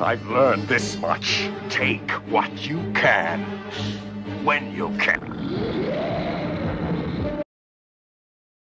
I've learned this much. Take what you can, when you can.